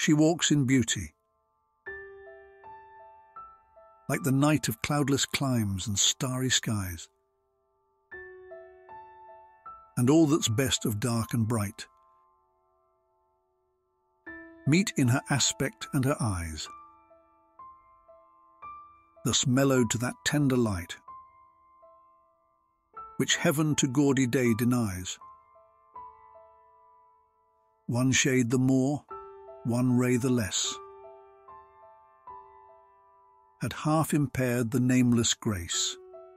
She walks in beauty, like the night of cloudless climes and starry skies, and all that's best of dark and bright meet in her aspect and her eyes, thus mellowed to that tender light which heaven to gaudy day denies. One shade the more, one ray the less, had half impaired the nameless grace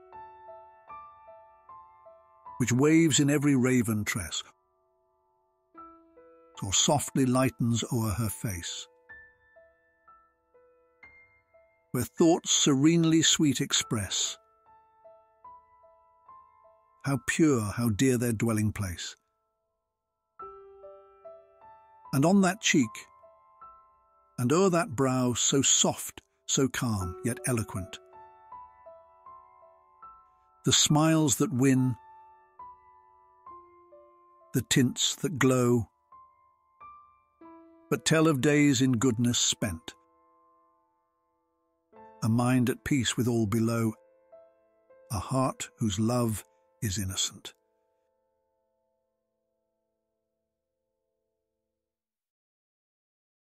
which waves in every raven tress, or softly lightens o'er her face, where thoughts serenely sweet express how pure, how dear their dwelling place. And on that cheek, and o'er that brow so soft, so calm, yet eloquent, the smiles that win, the tints that glow, but tell of days in goodness spent, a mind at peace with all below, a heart whose love is innocent.